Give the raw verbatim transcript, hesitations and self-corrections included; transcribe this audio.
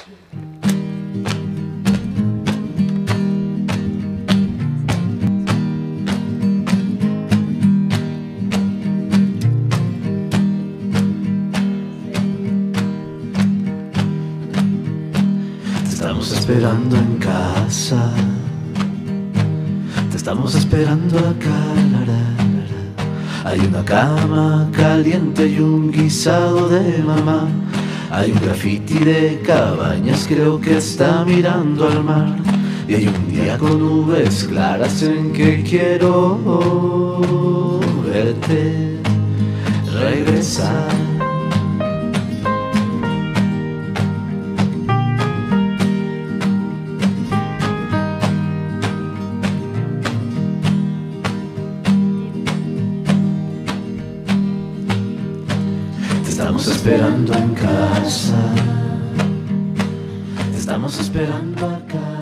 Te estamos esperando en casa, te estamos esperando acá. La, la, la, la. Hay una cama caliente y un guisado de mamá. Hay un graffiti de cabañas, creo que está mirando al mar. Y hay un día con nubes claras en que quiero verte regresar. Te estamos esperando en casa, te estamos esperando acá.